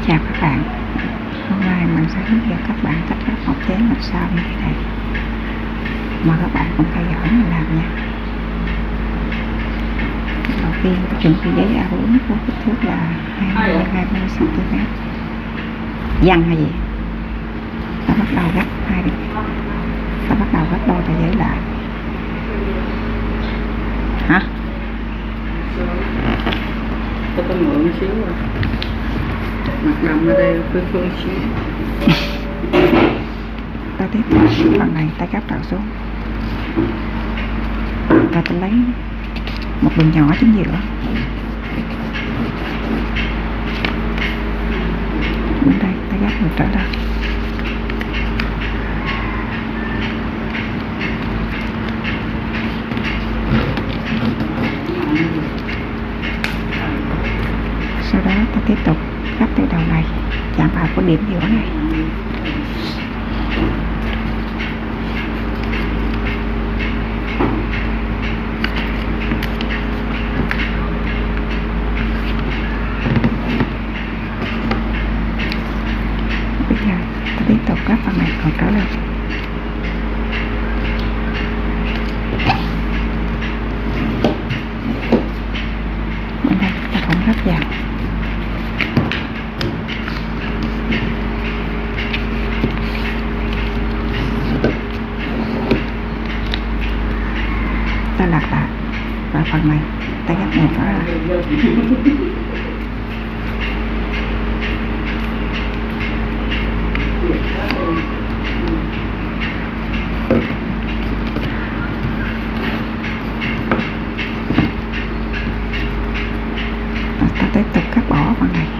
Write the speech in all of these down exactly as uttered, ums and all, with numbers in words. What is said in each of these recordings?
Chào các bạn, hôm nay mình sẽ hướng dẫn các bạn cách lắp một chén ngọc sao như thế này. Mời các bạn cùng theo dõi mình làm nha. Đầu tiên chuẩn bị giấy a bốn với kích thước là hai mươi hai mươi xăng ti mét. Dằn hay gì? Ta bắt đầu gấp hai đi. Ta bắt đầu gấp đôi tờ giấy lại. Hả? Tôi có mượn một xíu rồi. Mặt đồng ở đây phơi phơi xíu. Ta tiếp tục phần này ta gấp đầu xuống. Và ta lấy một đường nhỏ chính giữa. Bên đây ta gấp ngược trở lại. Sau đó ta tiếp tục gấp từ đầu này chạm vào cái điểm giữa này. Bây giờ ta tiếp tục gấp phần này còn trở lên. Bên đây ta cũng gấp vào. Ta lật lại và phần này ta gấp một đó là và ta tiếp tục cắt bỏ phần này.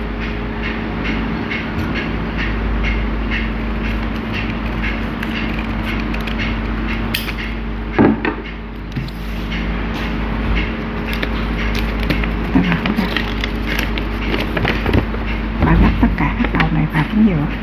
Và gấp tất cả các đầu này vào chính giữa.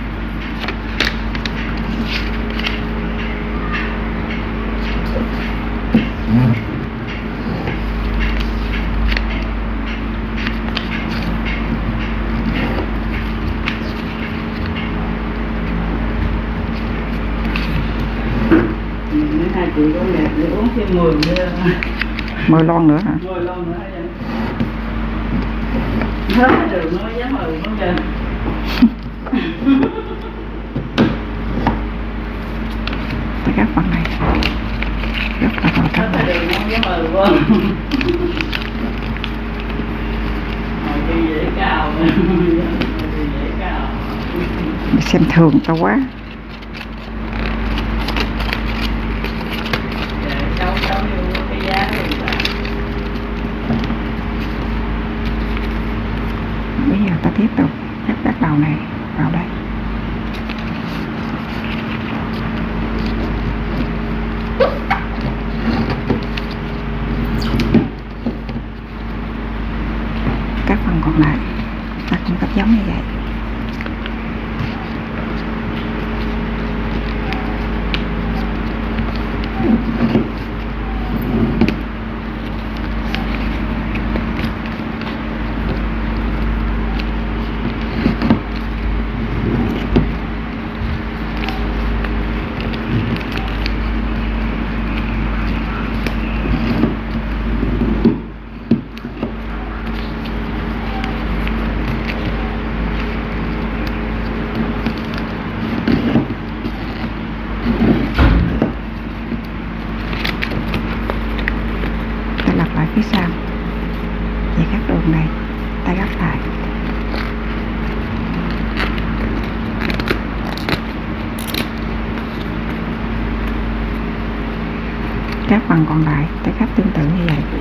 Hai chị có đẹp để uống thêm mười nữa. Mười lon nữa hả? Mười lon nữa vậy. Hết đường nó dám mười nó kìa. Ta gấp phần này gấp vào phần Hết trong đường nó dám mười quá. Hồi đi dễ cao. Hồi đi dễ cao. xem thường tao quá. Cháu cháu yêu cái giá này. Bây giờ ta tiếp tục gấp các đầu này vào đây. Các phần còn lại ta cũng gấp giống như vậy. Lại phía sau về các đường này ta gấp lại. Các phần còn lại ta gấp tương tự như vậy.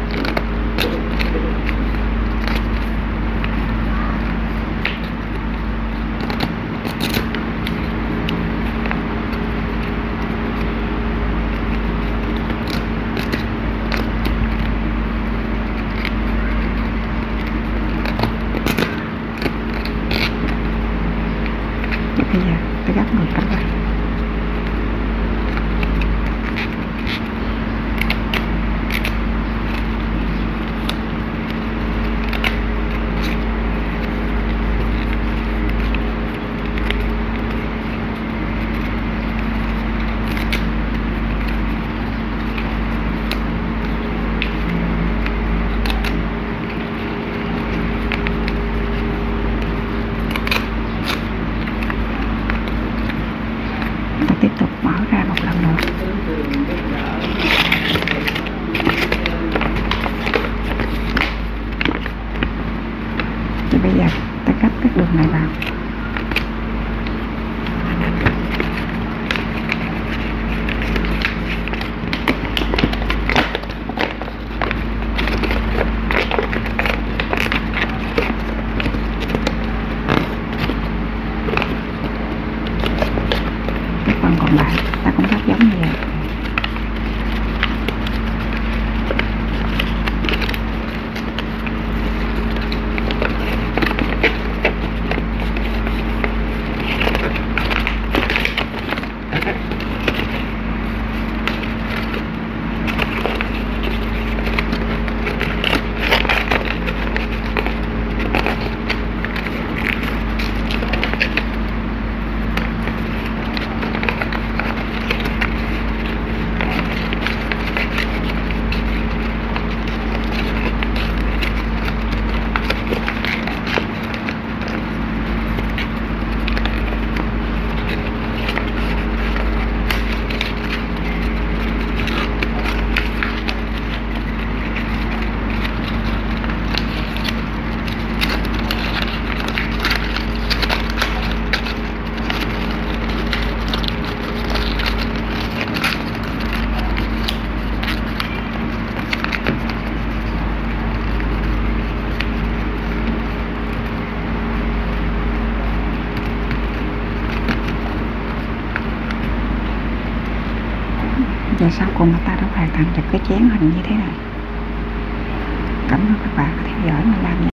Bây giờ ta gấp ngược trở lại. ta cắt các đường này vào. Các phần còn lại ta cũng cắt giống như vậy. Và sau cùng ta đã hoàn thành được cái chén hình như thế này. Cảm ơn các bạn đã theo dõi mình làm